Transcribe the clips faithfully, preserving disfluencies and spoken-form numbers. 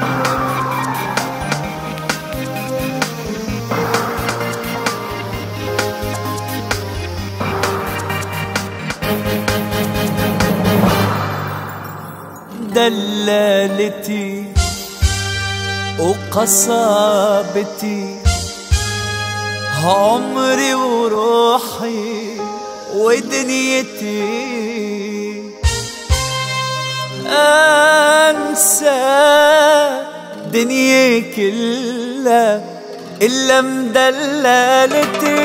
دلالتي وقصابتي، عمري وروحي ودنيتي، أنسى دنيا كلها إلا مدلالتي.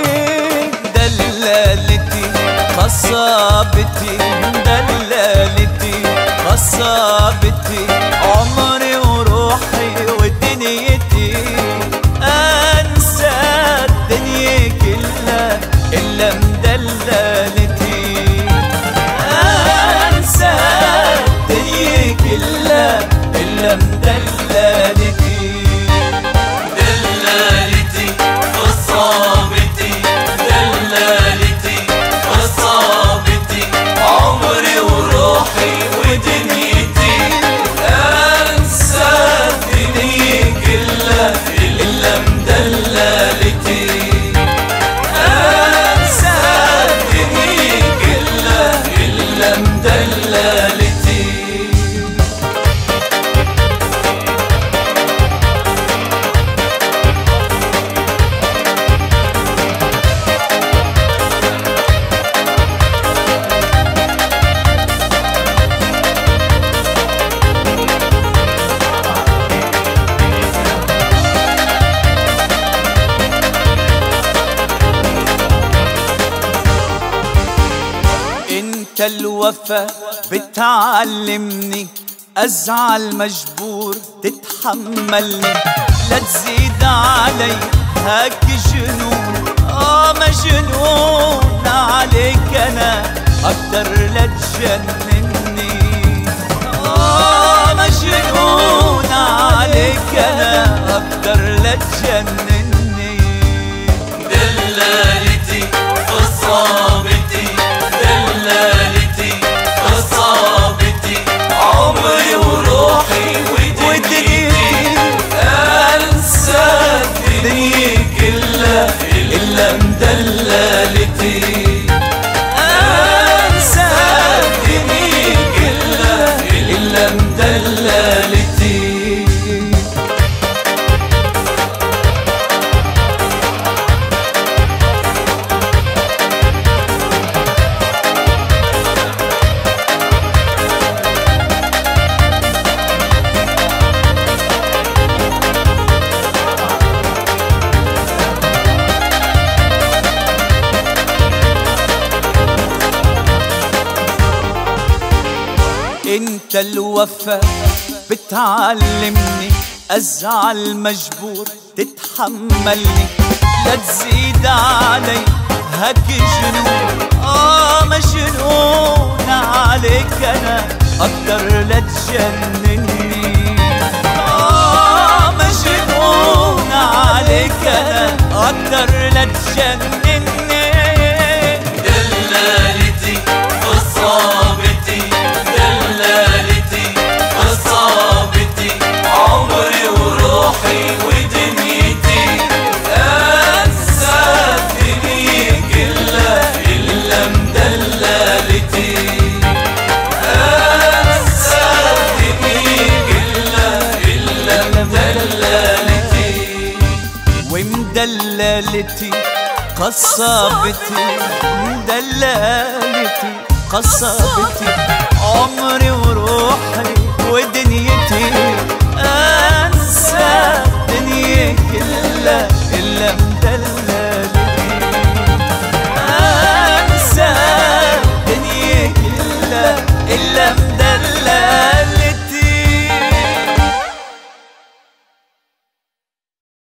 دلالتي قصابتي، دلالتي قصابتي، عمري وروحي ودنيتي، أنسى الدنيا كلها إلا مدلالتي، أنسى الدنيا كلها إلا مدلالتي. دلالتي قصابتي، دلالتي قصابتي، عمري وروحي ودنيتي، أنسى الدنيا كلها إلا مدلالتي، أنسى الدنيا كلها إلا مدلالتي. انت الوفا بتعلمني ازعل مجبور تتحملني، لا تزيد علي هاك جنون، اه مجنون عليك انا اكتر لا تجنني، اه مجنون عليك انا اكتر لا تجنني. دلالتي قصابتي، دلالتي قصابتي، عمري وروحي ودنيتي، أنسى الدنيا كلها إلا مدلالتي، أنسى الدنيا كلها إلا مدلالتي. انت الوفا بتعلمني ازعل مجبور تتحملني، لا تزيد علي هاك جنون، اه مجنون عليك انا اكتر لا تجنني، اه مجنون عليك انا اكتر لا تجنني. دلالتي قصابتي، دلالتي قصابتي، عمري وروحي ودنيتي، أنسى الدنيا كلها إلا مدلالتي، أنسى الدنيا كلها إلا مدلالتي. ومدلالتي قصابتي، مدلالتي قصابتي، عمري وروحي ودنيتي،